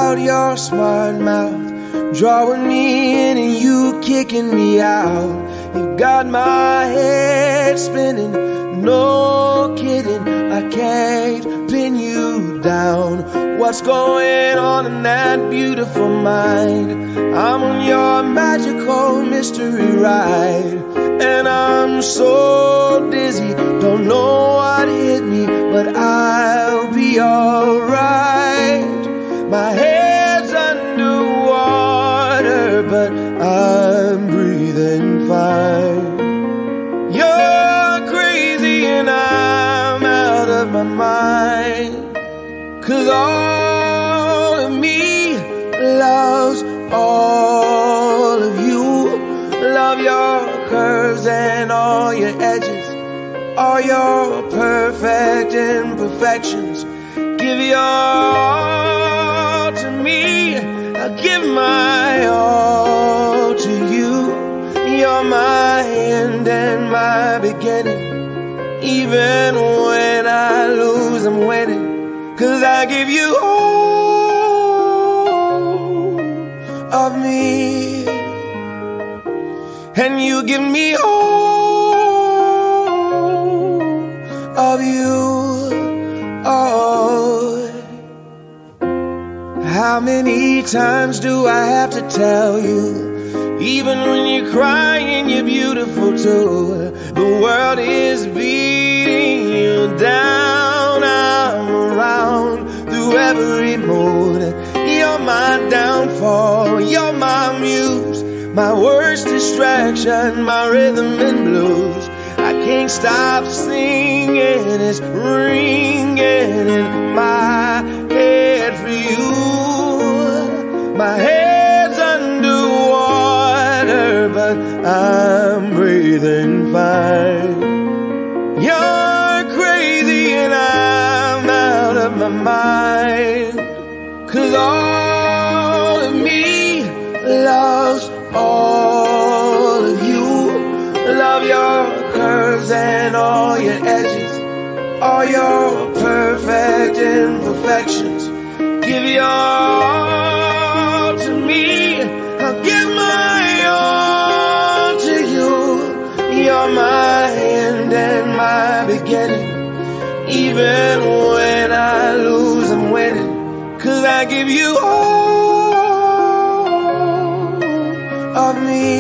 out your smart mouth, drawing me in and you kicking me out. You got my head spinning, no kidding, I can't pin you down. What's going on in that beautiful mind? I'm on your magical mystery ride, and I'm so dizzy, don't know what hit me, but I'll be alright. My head's underwater, but I'm breathing fine. You're crazy and I'm out of my mind, 'cause all of me loves all of you. Love your curves and all your edges, all your perfect imperfections. Give your all to me, I'll give my all to you. You're my end and my beginning. Even when I lose, I'm winning, 'cause I give you all of me, and you give me all of you. Oh, how many times do I have to tell you? Even when you're crying, you're beautiful too. The world is beating you down. I'm around through every mood. You're my downfall, you're my muse, my worst distraction, my rhythm and blues. I can't stop singing, it's ringing in my head for you. My head's underwater, but I'm breathing fine. You're crazy and I'm out of my mind, 'cause all of me loves all of you. Love your curves and all your edges, all your perfect imperfections. Give your all to me, I'll give my all to you. You're my end and my beginning. Even when I lose, I'm winning, 'cause I give you all of me,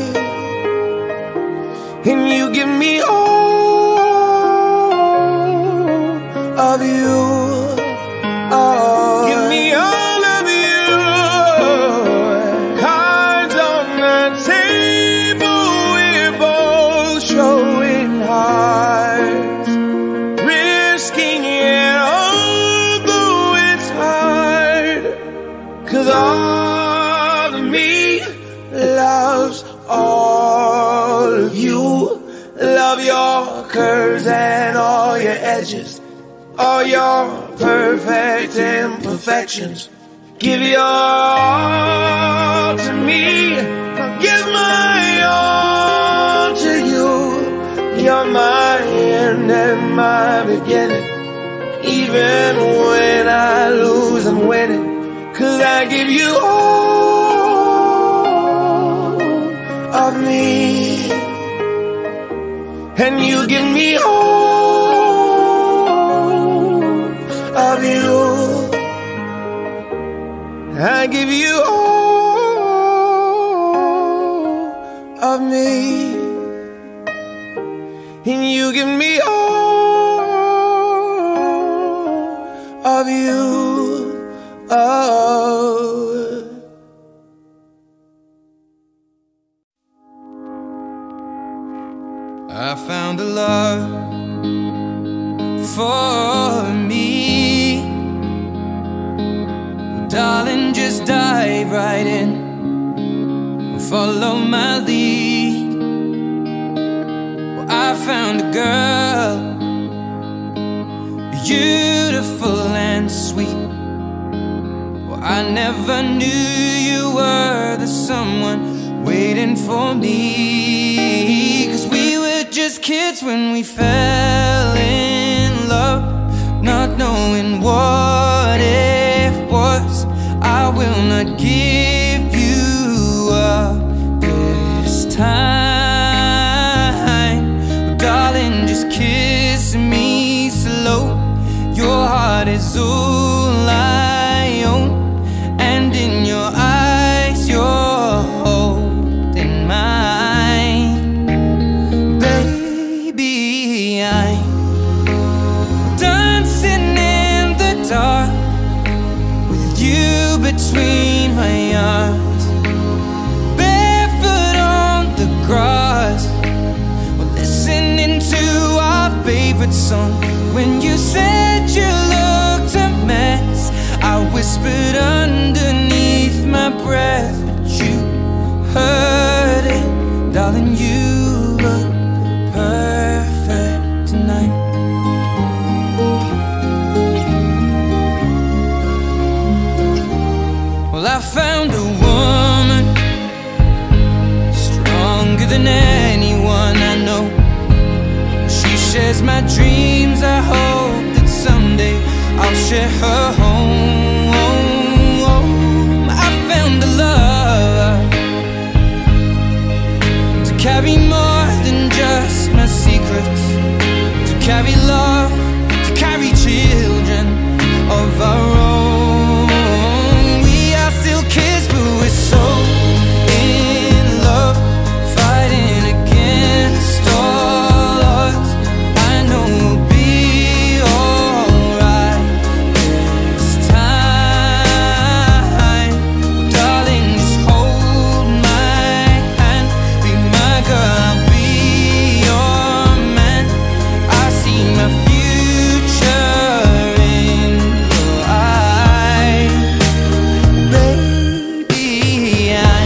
and you give me all of you. Oh, give me all of you. Cards on the table, we're both showing hearts, risking it although it's hard, 'cause all of me loves all of you. Love your curves and all your edges, all your perfect imperfections. Give your all to me, I'll give my all to you. You're my end and my beginning. Even when I lose, I'm winning, 'cause I give you all of me, and you give me all of you. I give you all of me, and you give me all of you. Oh. I found a love for me. Well, darling, just dive right in and follow my lead. Well, I found a girl, beautiful and sweet. Well, I never knew you were the someone waiting for me, 'cause we were just kids when we fell in love, not knowing what it was. I will not give you up this time. Well, darling, just kiss me slow. Your heart is all I own, and in your eyes you're holding mine. Baby, I'm dancing in the dark with you between my arms, barefoot on the grass. We're listening to our favorite song. When you said you looked a mess, I whispered underneath my breath, but you heard it. Darling, you look perfect tonight. Well, I found a woman stronger than anyone I know. She shares my dreams. I hope that someday I'll share her home. I found a love to carry more than just my secrets, to carry love, to carry children of our own. We are still kids, but we're so in love, fighting against all odds. I know we'll be alright this time. Darling, just hold my hand, be my girl, I'll be your man. I see my future in your eyes. Baby, I'm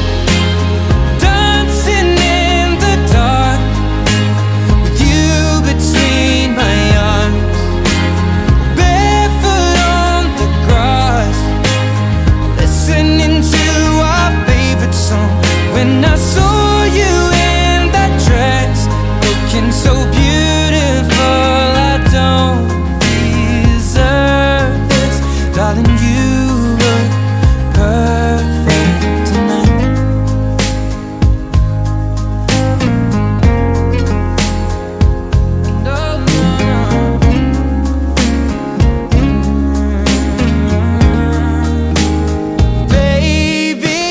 dancing in the dark with you between my arms, barefoot on the grass, listening to our favorite song. When I saw you in that dress, looking so beautiful, I don't deserve this. Darling, you look perfect tonight. No, no, baby,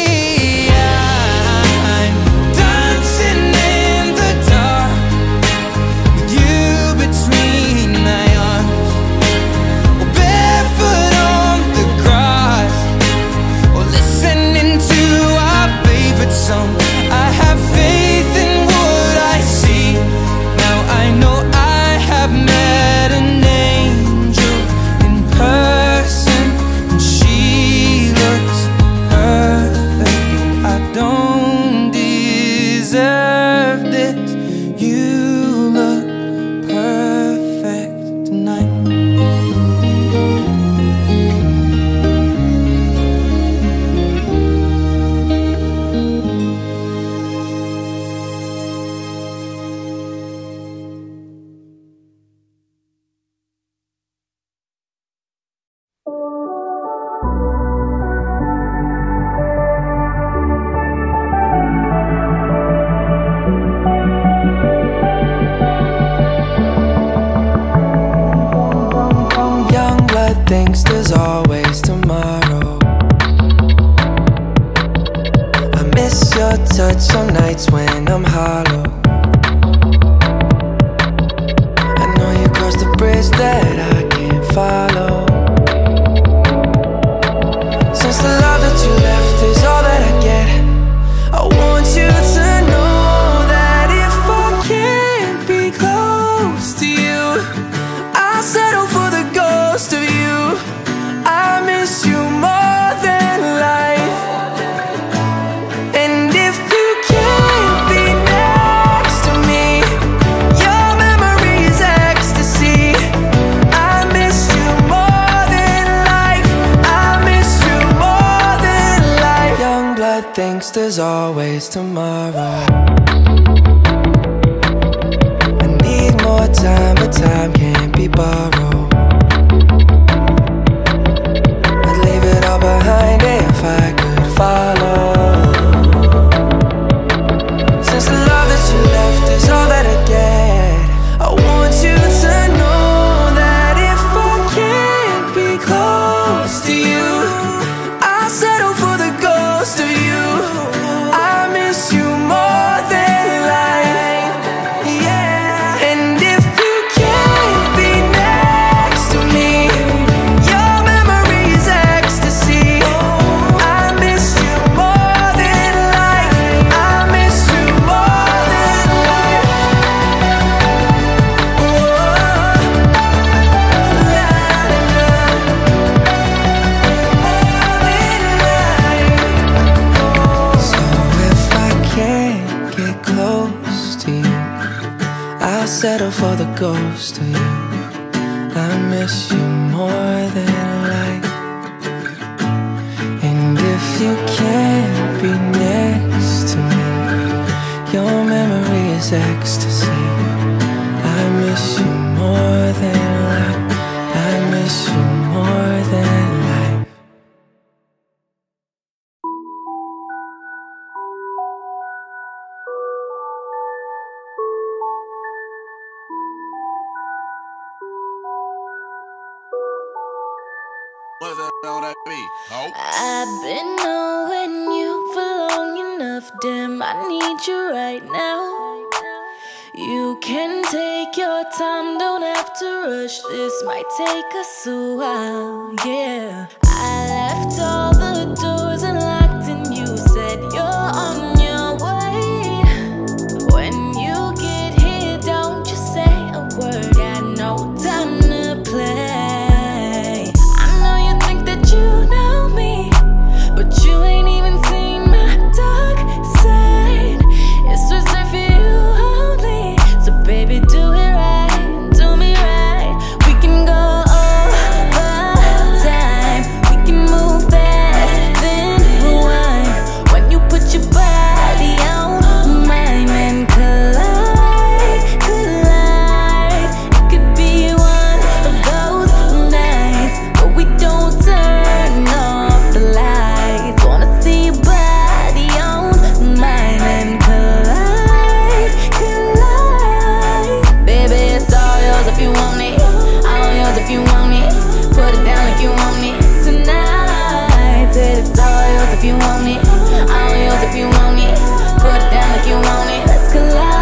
I'm dancing in the dark with you between my arms, or barefoot on the grass, or listening to our favorite song. I have faith in what I see. Now I know I have met an angel in person, and she looks perfect. I don't deserve this. You look perfect tonight. Young blood thinks there's always tomorrow. I miss your touch on nights when I'm hollow. I know you crossed the bridge that I can't follow. Since the love that you left is all that I get, I want you to know that if I can't be close to you, I'll settle for the ghost of you. I miss you more than life. And if you can't be next to me, your memory is ecstasy. I miss you more than life. I miss you more than life. Young blood thinks there's always tomorrow. I need more time, but time can't be borrowed. I'd leave it all behind it get close to you. I'll settle for the ghost of you. I miss you more than life. And if you can't be next to me, your memory is ecstasy. I miss you more than life. I miss you more than life. What's that on that beat? Oh. I've been knowing you for long enough, damn, I need you right now. You can take your time, don't have to rush, this might take us a while, yeah. I left all the doors unlocked and you said you're on your way. When you get here, don't you say a word, got no time to play. I know you think that you know me, but you ain't even seen my dark side. It's reserved for you only, so baby do it right, do me right. We can go over time, we can move fast, then rewind. When you put your body on mine and collide, collide. It could be one of those nights, but we don't turn off the lights. Wanna see your body on mine and collide, collide. Baby, it's all yours if you want it, all yours if you want it. Put it down like you want it tonight. Said it's all yours if you want it, all yours if you want it. Put it down like you want it, let's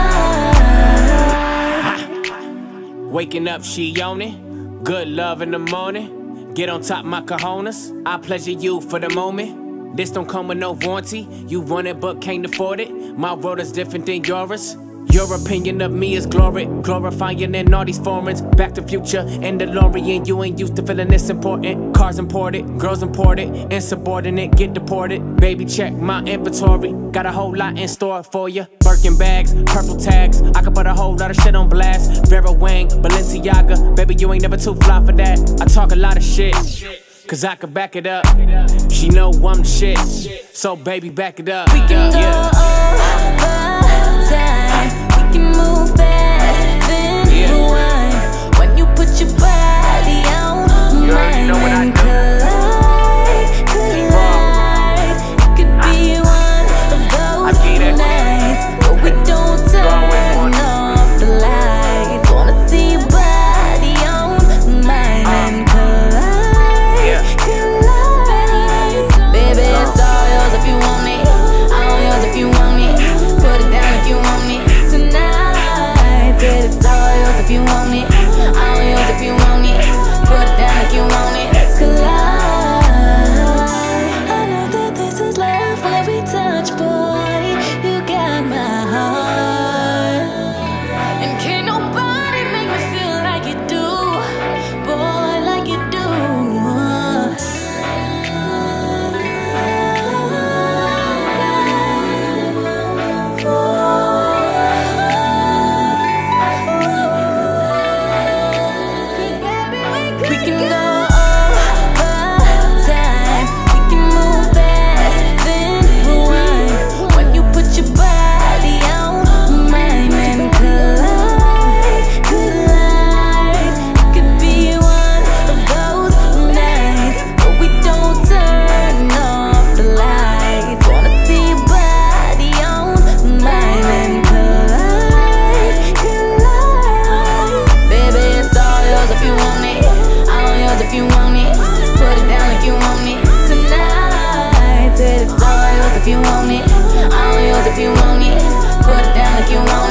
collide. Waking up, she on it. Good love in the morning. Get on top my cojones. I pleasure you for the moment. This don't come with no warranty. You want it but can't afford it. My world is different than yours. Your opinion of me is glory, glorifying in all these foreigns. Back to Future and DeLorean. You ain't used to feeling this important. Cars imported, girls imported, insubordinate, get deported. Baby, check my inventory. Got a whole lot in store for you. Birkin bags, purple tags. I could put a whole lot of shit on blast. Vera Wang, Balenciaga. Baby, you ain't never too fly for that. I talk a lot of shit, cause I could back it up. She know I'm the shit, so baby, back it up. We can go over time, we can move fast, then rewind. When you put your body on mine and collide, collide. It could be one of those nights, but we don't turn off the lights. Wanna see your body on mine and collide, collide. Baby, it's all yours if you want it, all yours if you want it. Put it down if you want it tonight. Said it's all yours if you want it, all yours if you want it. Put it down if you want it, let's collide. I know that this is love when we touch, boy. You got my heart, and can't nobody make me feel like you do, boy, like you do. We can go over time, we can move fast, then rewind. When you put your body on mine and collide, collide. It could be one of those nights, but we don't turn off the lights. Wanna see your body on mine and collide, collide. Baby, it's all yours if you want it, all yours if you want it. Put it down like you want it tonight. Said it's all yours if you want it, all yours if you want it. Put it down like you want it.